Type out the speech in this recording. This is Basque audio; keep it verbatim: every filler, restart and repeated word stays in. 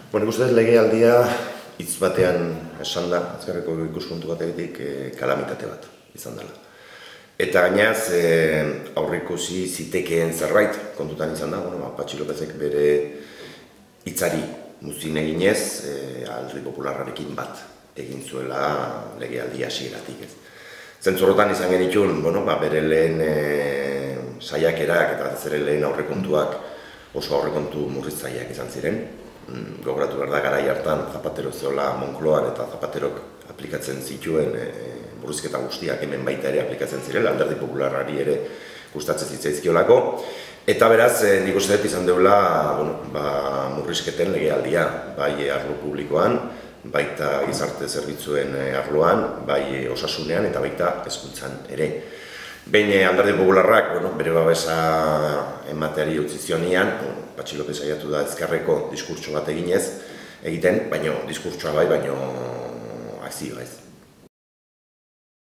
Bueno, nik uste dut legealdia hitz batean esan da, azkarreko ikuspuntu batetik kalamitate bat izan dela. Eta gainaz, aurreikusi zitekeen zerbait kontutan izan da, bueno, Patxi Lopezek bere hitzari muzin eginez, Alderdi Popularrarekin bat egin zuela legealdia hasieratik ez. Zentzorotan izan genitun, bueno, ba, bere lehen saiakerak eta zere lehen aurrekontuak oso aurrekontu murritzaileak izan ziren. Gogoratu behar da garai hartan Zapatero zeola Moncloan eta Zapaterok aplikatzen zituen murrizketa guztiak hemen baita ere aplikatzen zirela, Alderdi Popularrari ere gustatzen zitzaizkiolako. Eta beraz, nik uste dut izan deula murrizketen legealdia, bai arlo publikoan, baita gizarte zerbitzuen arloan, bai osasunean eta baita hezkuntzan ere. Behin Alderdi Popularrak bere babesa emateari utzi zionian, Patxi Lopez saiatu da ezkerreko diskurtso bat eginez egiten, baina diskurtsoa bai, baina akzioa ez.